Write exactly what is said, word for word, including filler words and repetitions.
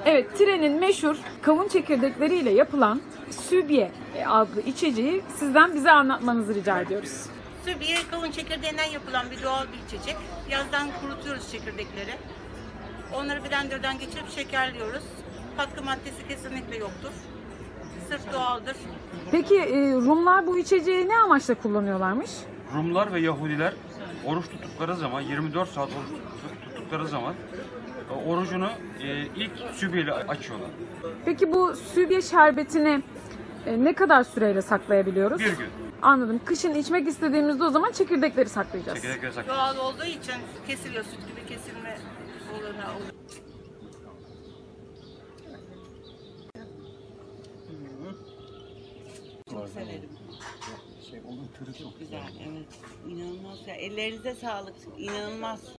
Evet, Tire'nin meşhur kavun çekirdekleriyle yapılan sübye adlı içeceği sizden bize anlatmanızı rica ediyoruz. Sübye kavun çekirdeğinden yapılan bir doğal bir içecek. Yazdan kurutuyoruz çekirdekleri. Onları blenderdan geçirip şekerliyoruz. Katkı maddesi kesinlikle yoktur. Sırf doğaldır. Peki e, Rumlar bu içeceği ne amaçla kullanıyorlarmış? Rumlar ve Yahudiler oruç tuttukları zaman, yirmi dört saat oruç tuttukları zaman e, orucunu e, ilk sübyeyle açıyorlar. Peki bu sübye şerbetini e, ne kadar süreyle saklayabiliyoruz? Bir gün. Anladım. Kışın içmek istediğimizde o zaman çekirdekleri saklayacağız. Çekirdekleri saklıyorlar. Doğal olduğu için kesiliyor, süt gibi kesilme olanağı olur. Çok severim. Çok güzel, evet. İnanılmaz. Ya, ellerinize sağlık. İnanılmaz.